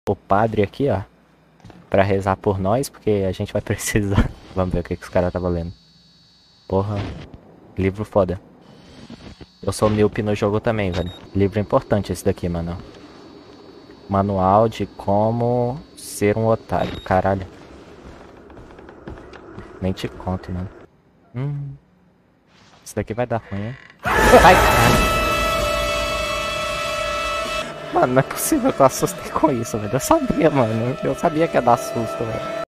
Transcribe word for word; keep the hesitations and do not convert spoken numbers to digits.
o padre aqui, ó. Pra rezar por nós, porque a gente vai precisar. Vamos ver o que, que os caras estavam lendo. Porra. Livro foda. Eu sou míope no jogo também, velho. Livro importante esse daqui, mano. Manual de como ser um otário. Caralho. Nem te conto, mano. Hum. Isso daqui vai dar ruim, hein? Ai, caralho. Mano, não é possível que eu assustei com isso, velho. Eu sabia, mano. Eu sabia que ia dar susto, velho.